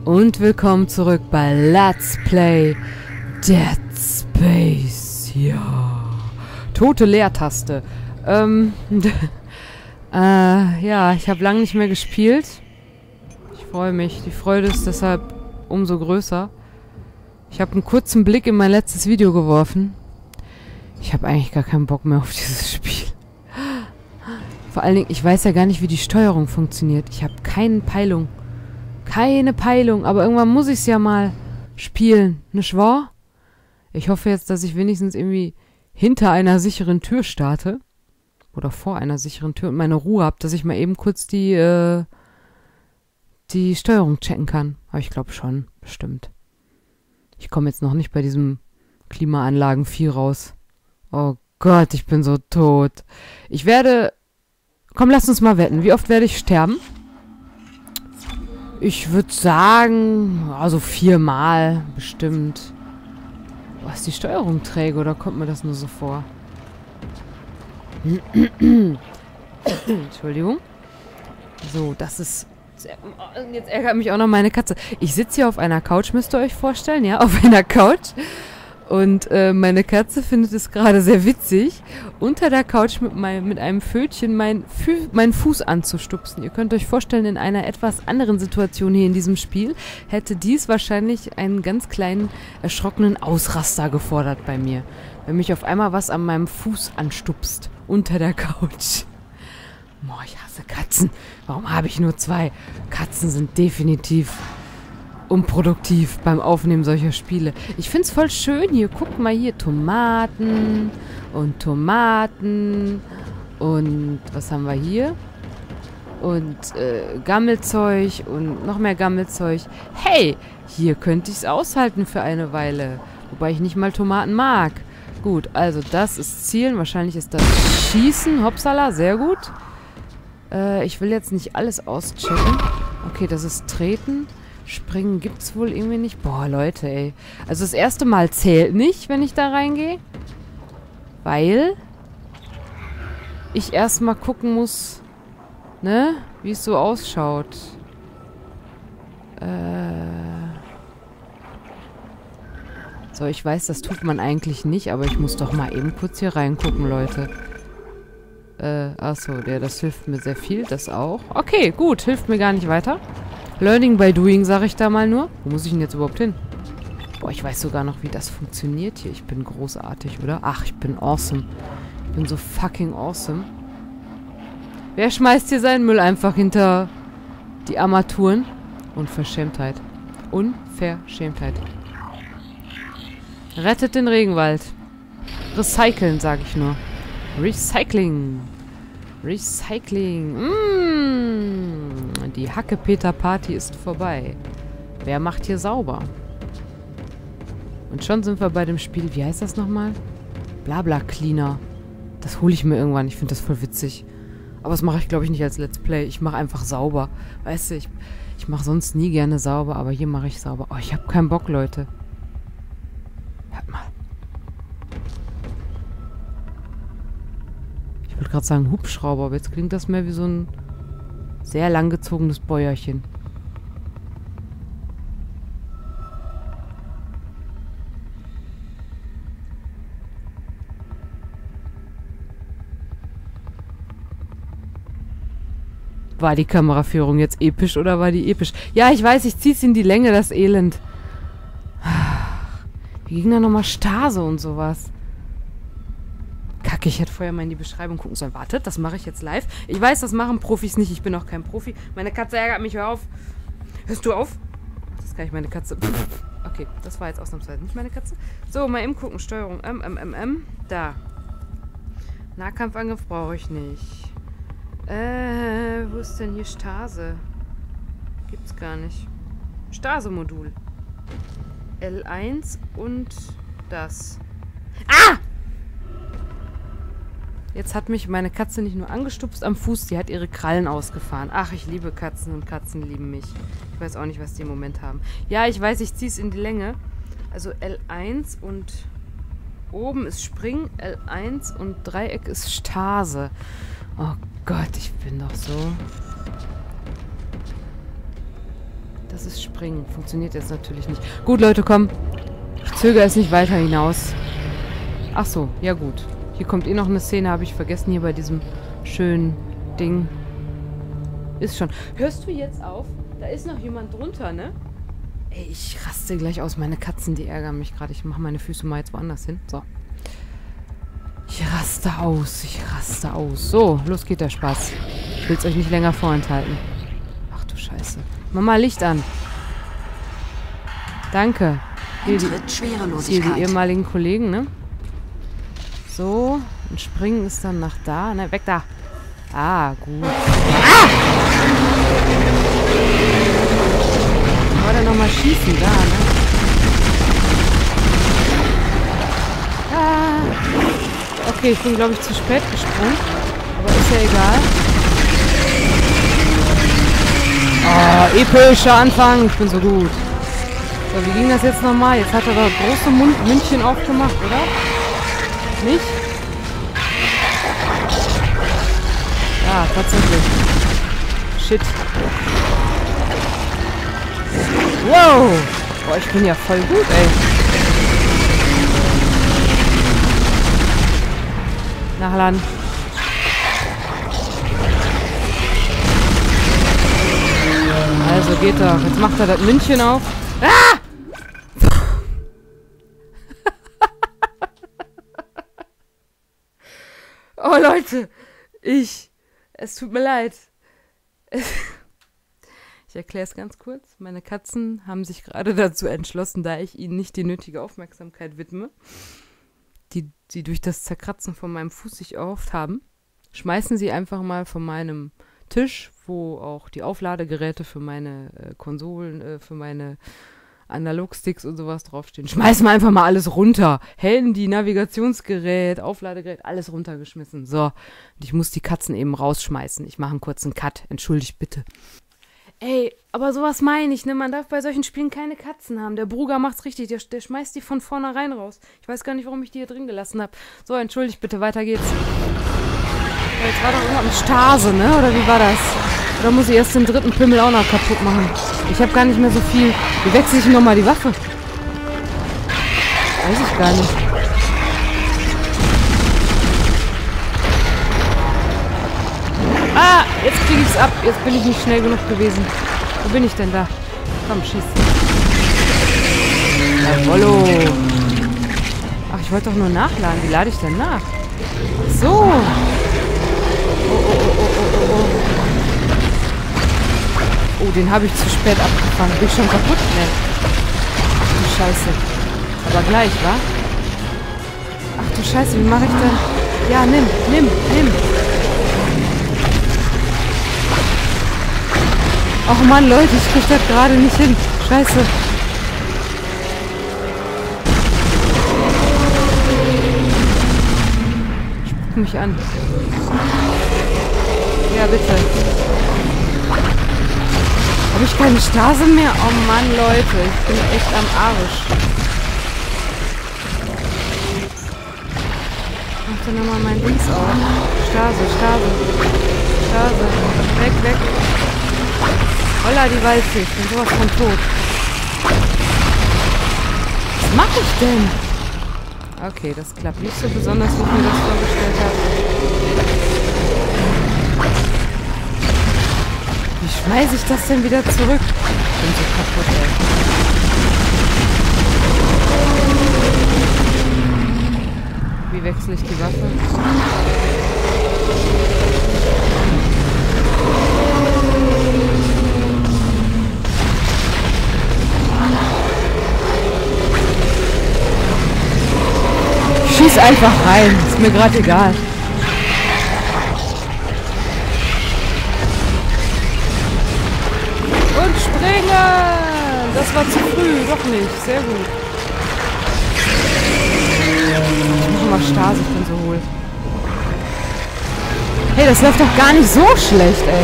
Und willkommen zurück bei Let's Play Dead Space. Ja. Tote Leertaste. Ja, ich habe lange nicht mehr gespielt. Ich freue mich. Die Freude ist deshalb umso größer. Ich habe einen kurzen Blick in mein letztes Video geworfen. Ich habe eigentlich gar keinen Bock mehr auf dieses Spiel. Vor allen Dingen, ich weiß ja gar nicht, wie die Steuerung funktioniert. Ich habe keine Peilung. Keine Peilung. Aber irgendwann muss ich es ja mal spielen. Nicht wahr? Ich hoffe jetzt, dass ich wenigstens irgendwie hinter einer sicheren Tür starte. Oder vor einer sicheren Tür und meine Ruhe habe, dass ich mal eben kurz die Steuerung checken kann. Aber ich glaube schon. Bestimmt. Ich komme jetzt noch nicht bei diesem Klimaanlagen 4 raus. Oh Gott, ich bin so tot. Ich werde... Komm, lass uns mal wetten. Wie oft werde ich sterben? Ich würde sagen, also 4-mal bestimmt. Oh, ist die Steuerung träge oder kommt mir das nur so vor? Entschuldigung. So, das ist... Jetzt ärgert mich auch noch meine Katze. Ich sitze hier auf einer Couch, müsst ihr euch vorstellen, ja? Auf einer Couch. Und meine Katze findet es gerade sehr witzig, unter der Couch mit einem Pfötchen meinen Fuß anzustupsen. Ihr könnt euch vorstellen, in einer etwas anderen Situation hier in diesem Spiel hätte dies wahrscheinlich einen ganz kleinen, erschrockenen Ausraster gefordert bei mir. Wenn mich auf einmal was an meinem Fuß anstupst, unter der Couch. Boah, ich hasse Katzen. Warum habe ich nur 2? Katzen sind definitiv... unproduktiv beim Aufnehmen solcher Spiele. Ich finde es voll schön hier. Guckt mal hier. Tomaten und Tomaten und was haben wir hier? Und Gammelzeug und noch mehr Gammelzeug. Hey, hier könnte ich es aushalten für eine Weile. Wobei ich nicht mal Tomaten mag. Gut, also das ist Zielen. Wahrscheinlich ist das Schießen. Hopsala, sehr gut. Ich will jetzt nicht alles auschecken. Okay, das ist Treten. Springen gibt's wohl irgendwie nicht. Boah, Leute, ey. Also das erste Mal zählt nicht, wenn ich da reingehe. Weil ich erstmal gucken muss, ne, wie es so ausschaut. So, ich weiß, das tut man eigentlich nicht, aber ich muss doch mal eben kurz hier reingucken, Leute. Achso, das hilft mir sehr viel, das auch. Okay, gut, hilft mir gar nicht weiter. Learning by doing, sage ich da mal nur. Wo muss ich denn jetzt überhaupt hin? Boah, ich weiß sogar noch, wie das funktioniert hier. Ich bin großartig, oder? Ach, ich bin awesome. Ich bin so fucking awesome. Wer schmeißt hier seinen Müll einfach hinter die Armaturen? Unverschämtheit. Unverschämtheit. Rettet den Regenwald. Recyceln, sage ich nur. Recycling. Recycling. Die Hacke-Peter-Party ist vorbei. Wer macht hier sauber? Und schon sind wir bei dem Spiel. Wie heißt das nochmal? Blabla-Cleaner. Das hole ich mir irgendwann. Ich finde das voll witzig. Aber das mache ich, glaube ich, nicht als Let's Play. Ich mache einfach sauber. Weißt du, ich mache sonst nie gerne sauber, aber hier mache ich sauber. Oh, ich habe keinen Bock, Leute. Hört mal. Ich wollte gerade sagen Hubschrauber, aber jetzt klingt das mehr wie so ein sehr langgezogenes Bäuerchen. War die Kameraführung jetzt episch oder war die episch? Ja, ich weiß, ich zieh's in die Länge, das Elend. Wie ging da nochmal Stase und sowas? Kacke, ich hätte vorher mal in die Beschreibung gucken sollen. Wartet, das mache ich jetzt live. Ich weiß, das machen Profis nicht. Ich bin auch kein Profi. Meine Katze ärgert mich. Hör auf. Hörst du auf? Das ist gar nicht meine Katze. Okay, das war jetzt ausnahmsweise nicht meine Katze. So, mal eben gucken. Steuerung Da. Nahkampfangriff brauche ich nicht. Wo ist denn hier Stase? Gibt's gar nicht. Stase-Modul. L1 und das. Ah! Jetzt hat mich meine Katze nicht nur angestupst am Fuß, die hat ihre Krallen ausgefahren. Ach, ich liebe Katzen und Katzen lieben mich. Ich weiß auch nicht, was die im Moment haben. Ja, ich weiß, ich ziehe es in die Länge. Also L1 und oben ist Springen, L1 und Dreieck ist Stase. Oh Gott, ich bin doch so... Das ist Springen. Funktioniert jetzt natürlich nicht. Gut, Leute, komm. Ich zögere es nicht weiter hinaus. Ach so, ja gut. Hier kommt eh noch eine Szene, habe ich vergessen, hier bei diesem schönen Ding. Ist schon. Hörst du jetzt auf? Da ist noch jemand drunter, ne? Ey, ich raste gleich aus. Meine Katzen, die ärgern mich gerade. Ich mache meine Füße mal jetzt woanders hin. So. Ich raste aus. Ich raste aus. So, los geht der Spaß. Ich will es euch nicht länger vorenthalten. Ach du Scheiße. Mach mal Licht an. Danke. Hier die ehemaligen Kollegen, ne? So. Und springen ist dann nach da. Ne, weg da. Ah, gut. Ah! War da nochmal schießen, da, ne? Ah. Okay, ich bin, glaube ich, zu spät gesprungen. Aber ist ja egal. Oh, epischer Anfang. Ich bin so gut. So, wie ging das jetzt nochmal? Jetzt hat er da große Mündchen aufgemacht, oder? Nicht? Ja, tatsächlich. Shit. Wow! Boah, ich bin ja voll gut, ey. Nachladen. Also geht doch. Jetzt macht er das Mündchen auf. Ah! Oh, Leute. Es tut mir leid. Ich erkläre es ganz kurz. Meine Katzen haben sich gerade dazu entschlossen, da ich ihnen nicht die nötige Aufmerksamkeit widme, die sie durch das Zerkratzen von meinem Fuß sich erhofft haben, schmeißen sie einfach mal von meinem Tisch, wo auch die Aufladegeräte für meine Konsolen, für meine Analogsticks und sowas draufstehen. Schmeißen wir einfach mal alles runter. Handy, Navigationsgerät, Aufladegerät, alles runtergeschmissen. So, und ich muss die Katzen eben rausschmeißen. Ich mache einen kurzen Cut. Entschuldigt bitte. Ey, aber sowas meine ich, ne? Man darf bei solchen Spielen keine Katzen haben. Der Bruger macht's richtig. Der schmeißt die von vornherein raus. Ich weiß gar nicht, warum ich die hier drin gelassen habe. So, entschuldigt bitte. Weiter geht's. Ja, jetzt war doch irgendwas mit Stase, ne? Oder wie war das? Oder muss ich erst den dritten Pimmel auch noch kaputt machen? Ich habe gar nicht mehr so viel. Wie wechsle ich nochmal die Waffe? Weiß ich gar nicht. Ah, jetzt kriege ich's ab. Jetzt bin ich nicht schnell genug gewesen. Wo bin ich denn da? Komm, schieß. Jawollo. Ach, ich wollte doch nur nachladen. Wie lade ich denn nach? Ach so. Oh. Oh, den habe ich zu spät abgefangen. Bin ich schon kaputt? Ne. Ach, Scheiße. Aber gleich, wa? Ach du Scheiße, wie mache ich denn? Ja, nimm. Ach Mann, Leute, ich krieg das gerade nicht hin. Scheiße. Spuck mich an. Ja, bitte. Habe ich keine Stase mehr? Oh Mann, Leute. Ich bin echt am Arsch. Mach dann nochmal mein Dings auf. Stase. Weg. Holla, die Walze. Ich bin sowas von tot. Was mache ich denn? Okay, das klappt nicht so besonders, wie ich mir das vorgestellt habe. Wie schmeiße ich das denn wieder zurück? Ich bin so kaputt, ey. Wie wechsle ich die Waffe? Ich schieß einfach rein. Ist mir gerade egal. Springen! Das war zu früh, doch nicht. Sehr gut. Ich mache mal Stase, ich bin so hohl. Hey, das läuft doch gar nicht so schlecht, ey.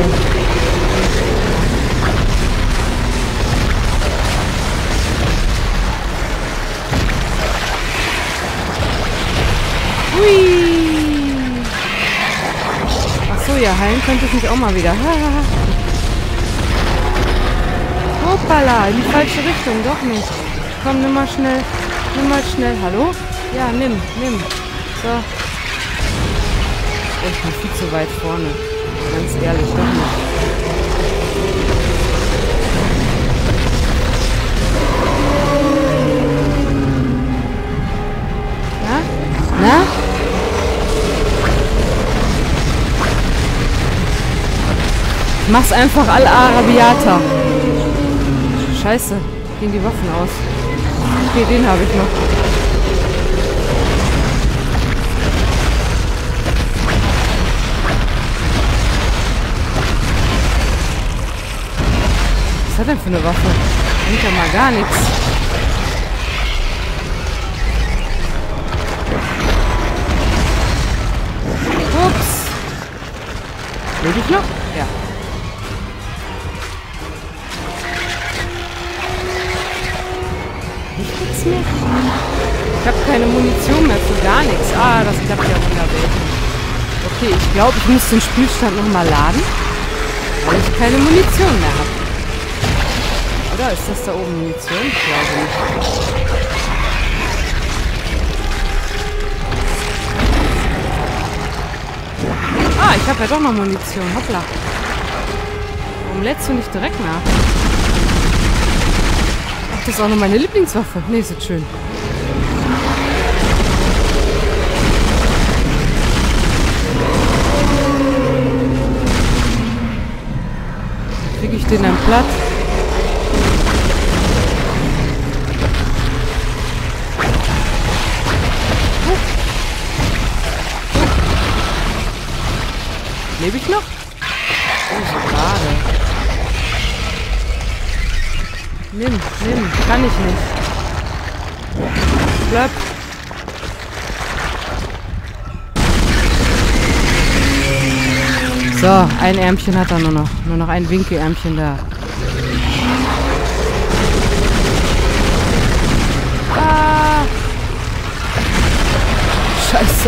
Hui! Achso, ja, heilen könnte ich mich auch mal wieder. Hoppala, in die falsche Richtung, doch nicht. Komm, nimm mal schnell. Nimm mal schnell. Hallo? Ja, nimm. So. Oh, ich bin viel zu weit vorne. Ganz ehrlich, doch nicht. Na? Mach's einfach Al-Arabiata. Scheiße, gehen die Waffen aus. Okay, den habe ich noch. Was hat er denn für eine Waffe? Bringt ja mal gar nichts. Ups. Lebe ich noch? Ja. Nichts mehr? Ich habe keine Munition mehr für gar nichts. Ah, das klappt ja wunderbar. Okay, ich glaube, ich muss den Spielstand nochmal laden, weil ich keine Munition mehr habe. Oder ist das da oben Munition? Ich glaube nicht. Ah, ich habe ja doch noch Munition. Hoppla. Warum lädst du nicht direkt nach? Ach, das ist auch noch meine Lieblingswaffe. Nee, ist jetzt schön. Kriege ich den dann platt? Lebe ich noch? Oh, so gerade. Nimm. Kann ich nicht. Bleib. So, ein Ärmchen hat er nur noch. Nur noch ein Winkelärmchen da. Ah! Scheiße.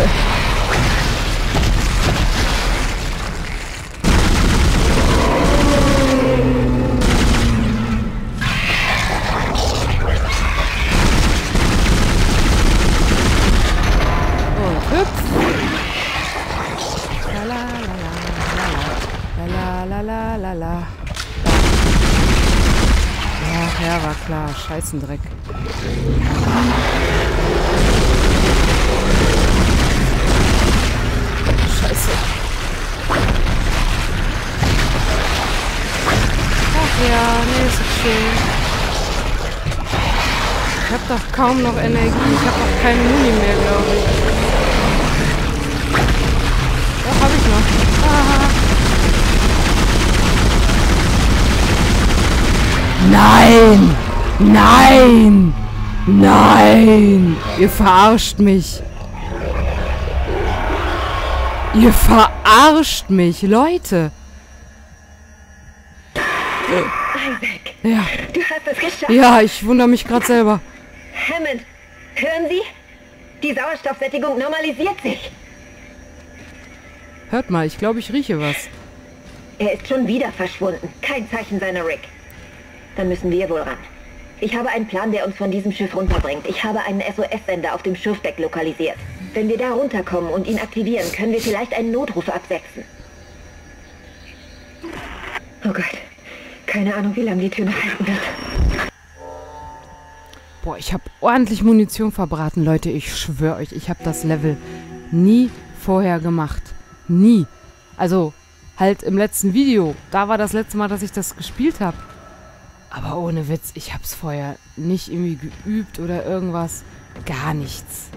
La. Ja, war klar. Scheißendreck. Scheiße. Ach ja, nee, ist doch schön. Ich hab doch kaum noch Energie. Ich hab auch keinen Muni mehr, glaube ich. Doch, hab ich noch. Ah. Nein! Nein! Nein! Ihr verarscht mich. Ihr verarscht mich, Leute. Isaac, Ja. du hast es geschafft. Ja, ich wundere mich gerade selber. Hammond, hören Sie? Die Sauerstoffsättigung normalisiert sich. Hört mal, ich glaube, ich rieche was. Er ist schon wieder verschwunden. Kein Zeichen seiner Rick. Dann müssen wir wohl ran. Ich habe einen Plan, der uns von diesem Schiff runterbringt. Ich habe einen SOS-Sender auf dem Schiffsdeck lokalisiert. Wenn wir da runterkommen und ihn aktivieren, können wir vielleicht einen Notruf absetzen. Oh Gott. Keine Ahnung, wie lange die Tür noch halten wird. Boah, ich habe ordentlich Munition verbraten, Leute. Ich schwöre euch, ich habe das Level nie vorher gemacht. Nie. Also, halt im letzten Video. Da war das letzte Mal, dass ich das gespielt habe. Aber ohne Witz, ich habe es vorher nicht irgendwie geübt oder irgendwas. Gar nichts.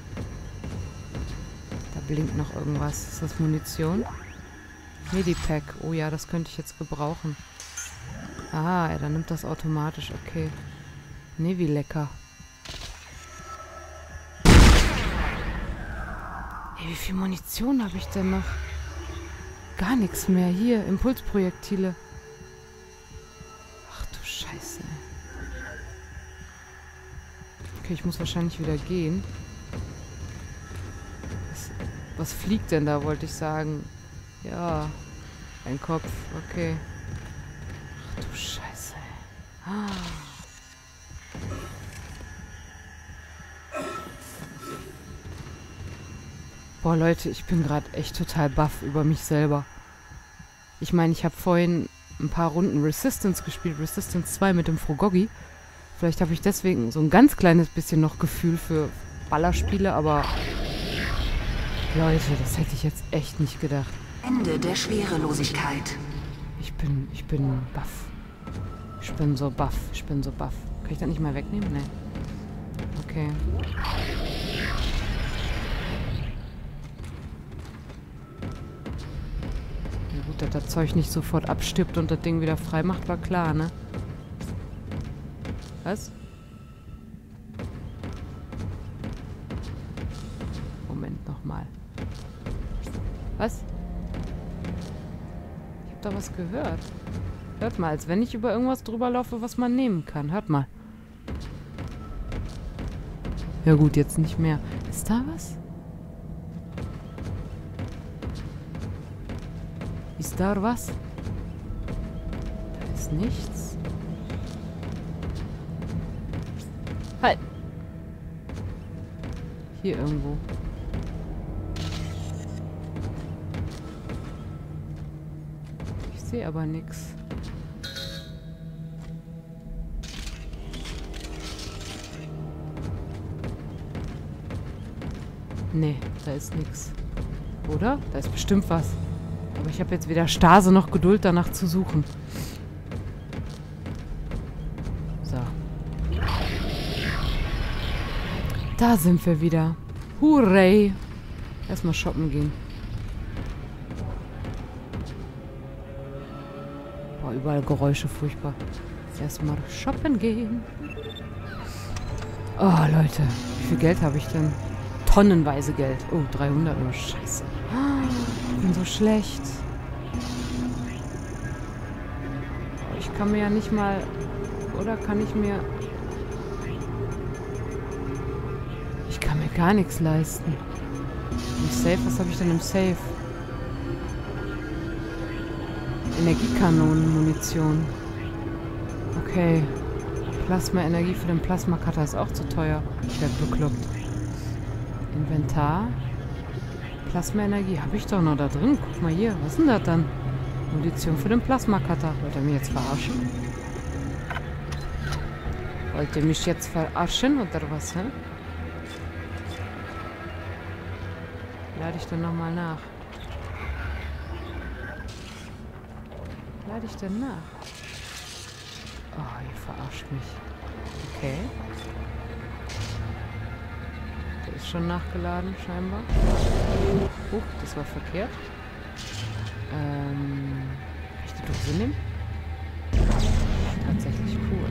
Da blinkt noch irgendwas. Ist das Munition? Medipack. Oh ja, das könnte ich jetzt gebrauchen. Ah, ja, dann nimmt das automatisch. Okay. Nee, wie lecker. Hey, wie viel Munition habe ich denn noch? Gar nichts mehr. Hier, Impulsprojektile. Ach du Scheiße. Okay, ich muss wahrscheinlich wieder gehen. Was fliegt denn da, wollte ich sagen. Ja, ein Kopf. Okay. Ach du Scheiße. Boah, Leute, ich bin gerade echt total baff über mich selber. Ich meine, ich habe vorhin ein paar Runden Resistance gespielt. Resistance 2 mit dem Frogoggi. Vielleicht habe ich deswegen so ein ganz kleines bisschen noch Gefühl für Ballerspiele, aber... Leute, das hätte ich jetzt echt nicht gedacht. Ende der Schwerelosigkeit. Ich bin baff. Ich bin so baff. Kann ich das nicht mal wegnehmen? Nee. Okay. Na gut, dass das Zeug nicht sofort abstirbt und das Ding wieder frei macht, war klar, ne? Was? Moment nochmal. Was? Ich hab da was gehört. Hört mal, als wenn ich über irgendwas drüber laufe, was man nehmen kann. Hört mal. Ja gut, jetzt nicht mehr. Ist da was? Ist da was? Da ist nichts. Halt! Hier irgendwo. Ich sehe aber nichts. Nee, da ist nichts. Oder? Da ist bestimmt was. Aber ich habe jetzt weder Stase noch Geduld, danach zu suchen. So. Da sind wir wieder. Hurray! Erstmal shoppen gehen. Boah, überall Geräusche, furchtbar. Erstmal shoppen gehen. Oh, Leute. Wie viel Geld habe ich denn? Tonnenweise Geld. Oh, 300. Oh, scheiße. Ich bin so schlecht. Ich kann mir ja nicht mal... Oder kann ich mir... Ich kann mir gar nichts leisten. Im Safe? Was habe ich denn im Safe? Energiekanonenmunition. Okay. Plasma-Energie für den Plasma-Cutter ist auch zu teuer. Ich werde bekloppt. Inventar. Plasma-Energie habe ich doch noch da drin. Guck mal hier. Was ist denn das dann? Munition für den Plasma-Cutter. Wollt ihr mich jetzt verarschen? Wollt ihr mich jetzt verarschen oder was, hä? Lade ich denn nochmal nach? Lade ich denn nach? Oh, ihr verarscht mich. Okay. Der ist schon nachgeladen, scheinbar. Das war verkehrt. Kann ich die Dose nehmen? Tatsächlich cool.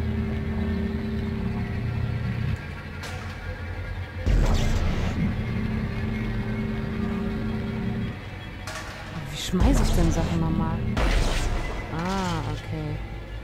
Wie schmeiße ich denn Sachen nochmal? Ah, okay.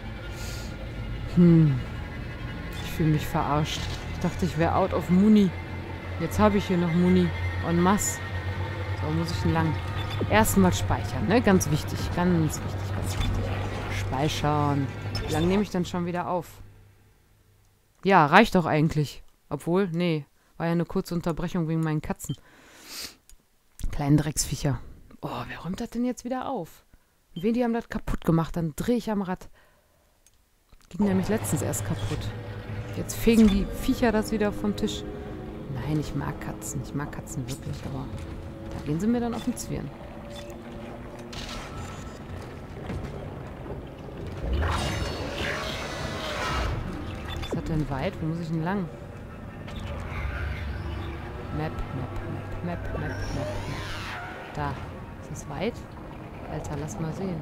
Ich fühle mich verarscht. Ich dachte, ich wäre out of Muni. Jetzt habe ich hier noch Muni. En masse. So, muss ich lang. Erstmal speichern, ne? Ganz wichtig. Ganz wichtig, ganz wichtig. Speichern. Wie lange nehme ich dann schon wieder auf? Ja, reicht doch eigentlich. Obwohl, nee. War ja eine kurze Unterbrechung wegen meinen Katzen. Kleinen Drecksviecher. Oh, wer räumt das denn jetzt wieder auf? Wen die haben das kaputt gemacht? Dann drehe ich am Rad. Ging nämlich letztens erst kaputt. Jetzt fegen die Viecher das wieder vom Tisch. Nein, ich mag Katzen. Ich mag Katzen wirklich, aber da gehen sie mir dann auf den Zwirn. Was hat denn weit? Wo muss ich denn lang? Map. Da. Ist das weit? Alter, lass mal sehen.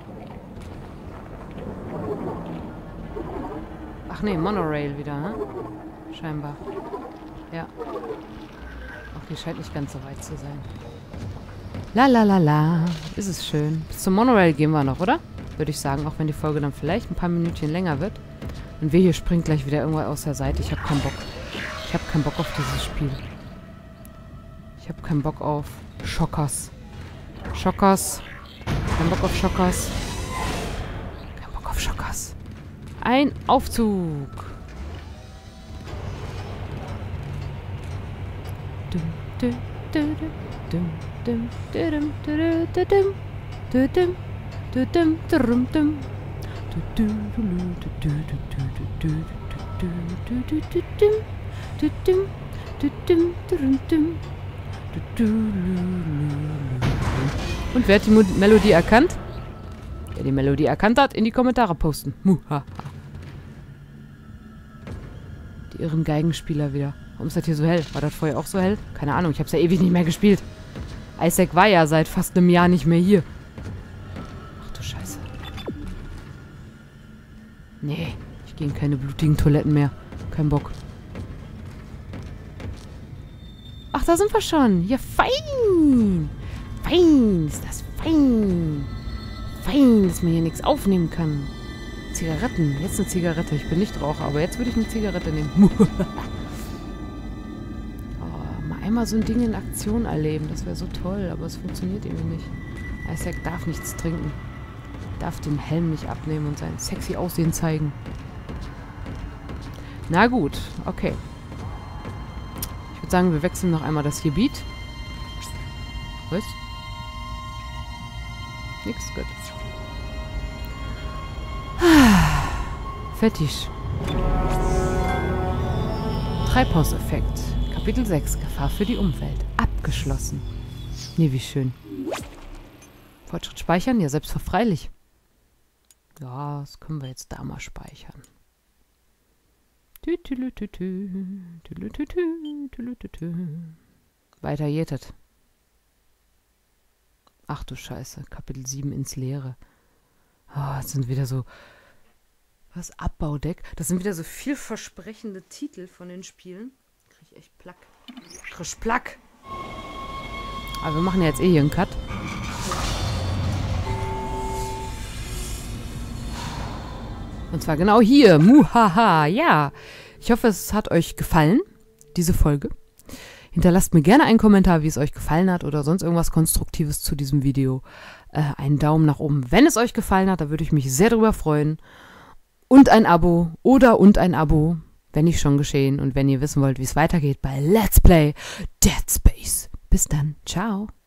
Ach nee, Monorail wieder, ne? Scheinbar. Ja. Ach, die scheint nicht ganz so weit zu sein. La. Ist es schön. Bis zum Monorail gehen wir noch, oder? Würde ich sagen, auch wenn die Folge dann vielleicht ein paar Minütchen länger wird. Und wir hier springt gleich wieder irgendwo aus der Seite. Ich habe keinen Bock. Ich habe keinen Bock auf dieses Spiel. Ich habe keinen Bock auf Schockers. Kein Bock auf Schockers. ein Aufzug. Und wer hat die Melodie erkannt? Wer die Melodie erkannt hat, in die Kommentare posten. Muhaha. Die irren Geigenspieler wieder. Warum ist das hier so hell? War das vorher auch so hell? Keine Ahnung, ich hab's ja ewig nicht mehr gespielt. Isaac war ja seit fast einem Jahr nicht mehr hier. Ach du Scheiße. Nee, ich gehe in keine blutigen Toiletten mehr. Kein Bock. Ach, da sind wir schon. Ja, fein. Fein, ist das fein. Fein, dass man hier nichts aufnehmen kann. Zigaretten. Jetzt eine Zigarette. Ich bin nicht Raucher, aber jetzt würde ich eine Zigarette nehmen. Oh, mal einmal so ein Ding in Aktion erleben. Das wäre so toll, aber es funktioniert irgendwie nicht. Isaac darf nichts trinken. Darf den Helm nicht abnehmen und sein sexy Aussehen zeigen. Na gut, okay. Ich würde sagen, wir wechseln noch einmal das Gebiet. Was? Nix, gut. Fertig. Treibhauseffekt. Kapitel 6. Gefahr für die Umwelt. Abgeschlossen. Nee, wie schön. Fortschritt speichern? Ja, selbstverfreilich. Ja, das können wir jetzt da mal speichern. Weiter jetet. Ach du Scheiße. Kapitel 7 ins Leere. Oh, das sind wieder so... Was? Abbaudeck? Das sind wieder so vielversprechende Titel von den Spielen. Krieg ich echt Plack. Frisch Plack. Aber wir machen ja jetzt eh hier einen Cut. Und zwar genau hier. Muhaha. Ja. Ich hoffe, es hat euch gefallen, diese Folge. Hinterlasst mir gerne einen Kommentar, wie es euch gefallen hat oder sonst irgendwas Konstruktives zu diesem Video. Einen Daumen nach oben, wenn es euch gefallen hat. Da würde ich mich sehr drüber freuen. Und ein Abo und ein Abo, wenn nicht schon geschehen. Und wenn ihr wissen wollt, wie es weitergeht bei Let's Play Dead Space. Bis dann. Ciao.